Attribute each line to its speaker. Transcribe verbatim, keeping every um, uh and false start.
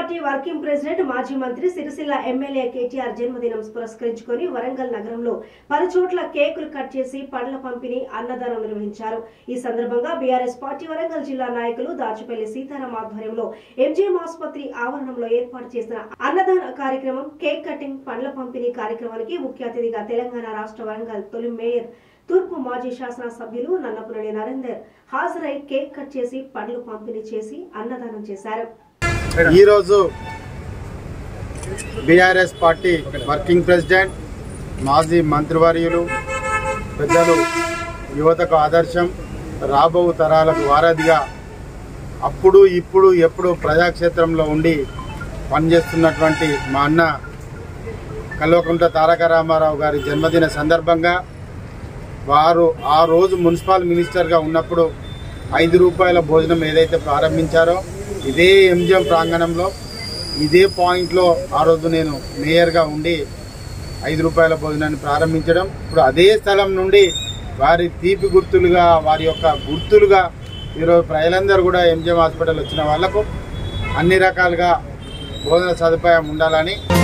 Speaker 1: Party working president మాజీ మంత్రి Sircilla MLA KTR జన్మదినం పురస్కరించుకొని వరంగల్ నగరంలో పలు చోట్ల కేకులు కట్ చేసి పండ్ల పంపిణీ అన్నదానం నిర్వహించారు। ఈ సందర్భంగా బీఆర్ఎస్ పార్టీ వరంగల్ జిల్లా నాయకులు దాచిపల్లి సీతారాం ఆధ్వర్యంలో ఎంజీఎం ఆసుపత్రి ఆవరణంలో ఏర్పాటు చేసిన అన్నదాన కార్యక్రమం కేక్ కటింగ్ పండ్ల పంపిణీ కార్యక్రమానికి ముఖ్య అతిథిగా తెలంగాణ రాష్ట్ర వరంగల్ తొలి మేయర్ తూర్పు మాజీ శాసన సభ్యులు నన్నపునేని నరేందర్ హాజరై కేక్ కట్ చేసి పండ్లు పంపిణీ చేసి అన్నదానం చేశారు।
Speaker 2: ఈ రోజు బీఆర్ఎస్ పార్టీ వర్కింగ్ ప్రెసిడెంట్ మాజీ మంత్రివర్యులు పెద్దలు యువతకు ఆదర్శం రాబో తరాలకు వారధిగా అప్పుడు ఇప్పుడు ఎప్పుడు ప్రజాక్షేత్రంలో ఉండి పనిచేస్తున్నటువంటి మా అన్న కల్వకుంట్ల తారక రామారావు గారి జన్మదిన సందర్భంగా వారు ఆ రోజు మున్సిపల్ మినిస్టర్గా ఉన్నప్పుడు ఐదు రూపాయల భోజనం ఏదైతే ప్రారంభించారో ఇదే ఎంజిఎం ప్రాంగణంలో ఇదే పాయింట్లో ఆ రోజు నేను మేయర్గా ఉండి ఐదు రూపాయల భోజనాన్ని ప్రారంభించడం ఇప్పుడు అదే స్థలం నుండి వారి తీపి గుర్తులుగా వారి యొక్క గుర్తులుగా ఈరోజు ప్రజలందరూ కూడా ఎంజిఎం హాస్పిటల్ వచ్చిన వాళ్లకు అన్ని రకాలుగా భోజన సదుపాయం ఉండాలని